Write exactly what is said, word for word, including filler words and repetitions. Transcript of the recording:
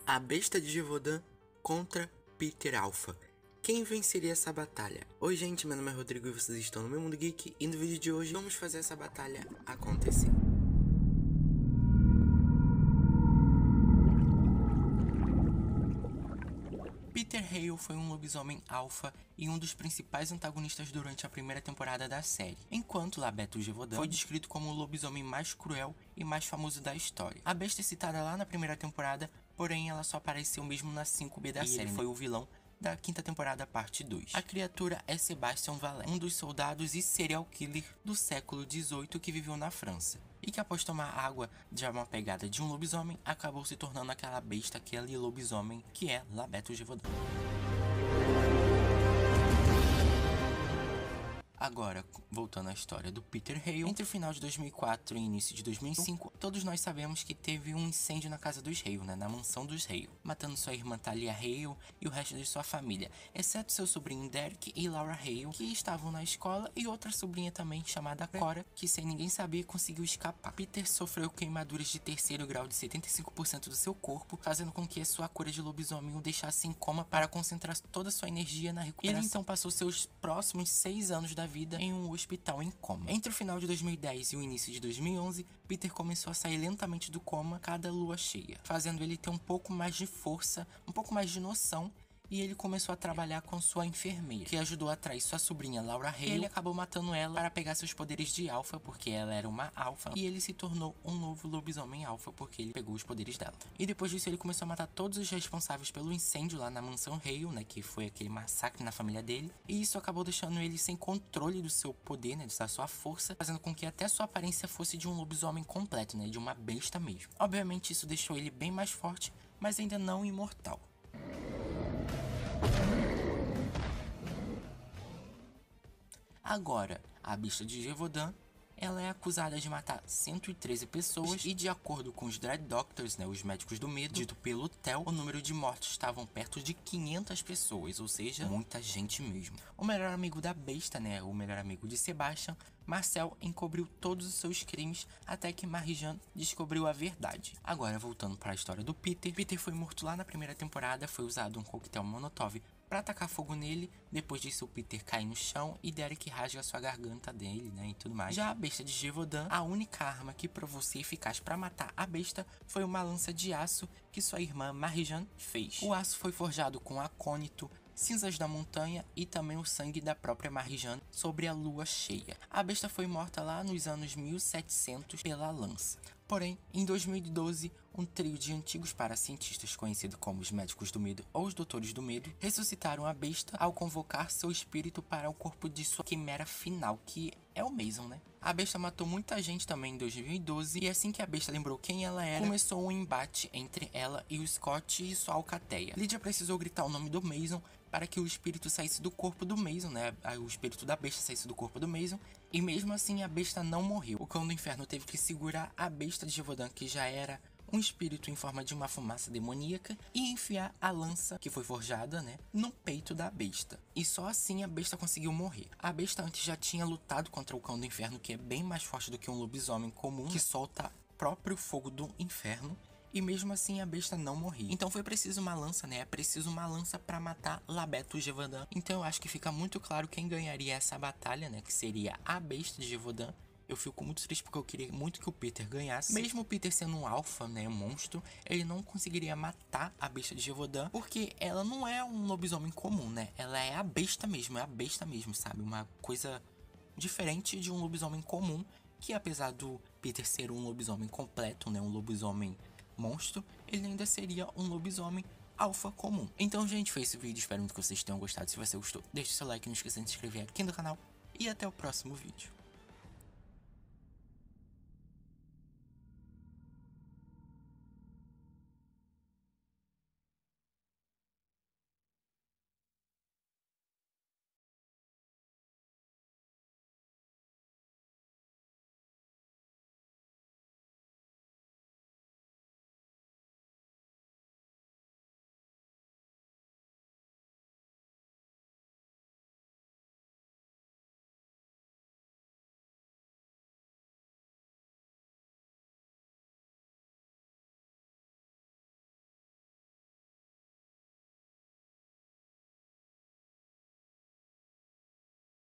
A besta de Gévaudan contra Peter Alpha. Quem venceria essa batalha? Oi gente, meu nome é Rodrigo e vocês estão no meu mundo geek, e no vídeo de hoje vamos fazer essa batalha acontecer. Peter Hale foi um lobisomem alfa e um dos principais antagonistas durante a primeira temporada da série, enquanto Labeto Gévaudan foi descrito como o lobisomem mais cruel e mais famoso da história. A besta é citada lá na primeira temporada, porém ela só apareceu mesmo na cinco B da série, ele foi o vilão da quinta temporada, parte dois. A criatura é Sebastian Valette, um dos soldados e serial killer do século dezoito que viveu na França, e que após tomar água de uma pegada de um lobisomem, acabou se tornando aquela besta, aquele lobisomem que é Labeto Gévaudan. Agora, voltando à história do Peter Hale, entre o final de dois mil e quatro e início de dois mil e cinco, todos nós sabemos que teve um incêndio na casa dos Hale, né, na mansão dos Hale, matando sua irmã Talia Hale e o resto de sua família, exceto seu sobrinho Derek e Laura Hale, que estavam na escola, e outra sobrinha também chamada Cora, que sem ninguém saber conseguiu escapar. Peter sofreu queimaduras de terceiro grau de setenta e cinco por cento do seu corpo, fazendo com que a sua cura de lobisomem o deixasse em coma para concentrar toda a sua energia na recuperação. Ele então passou seus próximos seis anos da vida em um hospital em coma. Entre o final de dois mil e dez e o início de dois mil e onze, Peter começou a sair lentamente do coma cada lua cheia, fazendo ele ter um pouco mais de força, um pouco mais de noção, e ele começou a trabalhar com sua enfermeira, que ajudou a atrair sua sobrinha Laura Hale. Ele acabou matando ela para pegar seus poderes de alfa, porque ela era uma alfa, e ele se tornou um novo lobisomem alfa, porque ele pegou os poderes dela. E depois disso ele começou a matar todos os responsáveis pelo incêndio lá na mansão Hale, né, que foi aquele massacre na família dele, e isso acabou deixando ele sem controle do seu poder, né, da sua força, fazendo com que até sua aparência fosse de um lobisomem completo, né, de uma besta mesmo. Obviamente isso deixou ele bem mais forte, mas ainda não imortal. Agora, a besta de Gévaudan, ela é acusada de matar cento e treze pessoas, e de acordo com os Dread Doctors, né, os médicos do medo, dito pelo Theo, o número de mortos estavam perto de quinhentas pessoas, ou seja, muita gente mesmo. O melhor amigo da besta, né, o melhor amigo de Sebastian, Marcel, encobriu todos os seus crimes até que Marie-Jeanne descobriu a verdade. Agora, voltando para a história do Peter, Peter foi morto lá na primeira temporada, foi usado um coquetel Molotov para atacar fogo nele. Depois disso o Peter cai no chão e Derek rasga sua garganta dele, né, e tudo mais. Já a besta de Gévaudan, a única arma que provou ser eficaz para matar a besta foi uma lança de aço que sua irmã Marie-Jeanne fez. O aço foi forjado com acônito, cinzas da montanha e também o sangue da própria Marie-Jeanne sobre a lua cheia. A besta foi morta lá nos anos mil e setecentos pela lança. Porém, em dois mil e doze, um trio de antigos paracientistas, conhecido como os Médicos do Medo ou os Doutores do Medo, ressuscitaram a besta ao convocar seu espírito para o corpo de sua quimera final, que é o Mason, né? A besta matou muita gente também em dois mil e doze, e assim que a besta lembrou quem ela era, começou um embate entre ela e o Scott e sua alcateia. Lydia precisou gritar o nome do Mason para que o espírito saísse do corpo do Mason, né? O espírito da besta saísse do corpo do Mason, e mesmo assim a besta não morreu. O Cão do Inferno teve que segurar a besta de Gévaudan, que já era um espírito em forma de uma fumaça demoníaca, e enfiar a lança, que foi forjada, né, no peito da besta. E só assim a besta conseguiu morrer. A besta antes já tinha lutado contra o Cão do Inferno, que é bem mais forte do que um lobisomem comum, que solta próprio fogo do inferno, e mesmo assim a besta não morria. Então foi preciso uma lança, né? É preciso uma lança para matar Labeto Gévaudan. Então eu acho que fica muito claro quem ganharia essa batalha, né? Que seria a besta de Gévaudan. Eu fico muito triste porque eu queria muito que o Peter ganhasse. Mesmo o Peter sendo um alfa, né, um monstro, ele não conseguiria matar a besta de Gévaudan, porque ela não é um lobisomem comum, né? Ela é a besta mesmo, é a besta mesmo, sabe? Uma coisa diferente de um lobisomem comum, que apesar do Peter ser um lobisomem completo, né, um lobisomem monstro, ele ainda seria um lobisomem alfa comum. Então, gente, foi esse vídeo. Espero muito que vocês tenham gostado. Se você gostou, deixe seu like, não esqueça de se inscrever aqui no canal. E até o próximo vídeo.